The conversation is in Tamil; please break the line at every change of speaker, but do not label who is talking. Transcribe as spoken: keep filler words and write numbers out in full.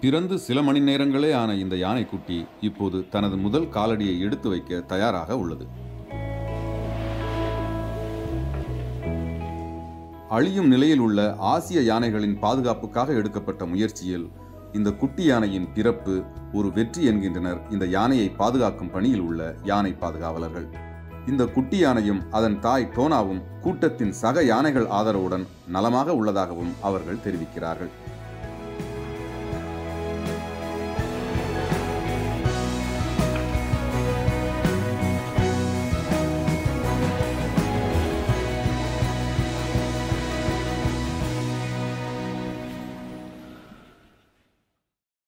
பிறந்து சில மணி நேரங்களே ஆன இந்த யானைக்குட்டி இப்போது தனது முதல் காலடியை எடுத்து வைக்க தயாராக உள்ளது. அழியும் நிலையில் உள்ள ஆசிய யானைகளின் பாதுகாப்புக்காக எடுக்கப்பட்ட முயற்சியில் இந்த குட்டி யானையின் பிறப்பு ஒரு வெற்றி என்கின்றனர் இந்த யானையை பாதுகாக்கும் பணியில் உள்ள யானை பாதுகாவலர்கள். இந்த குட்டி யானையும் அதன் தாய் டோனாவும் கூட்டத்தின் சக யானைகள் ஆதரவுடன் நலமாக உள்ளதாகவும் அவர்கள் தெரிவிக்கிறார்கள்.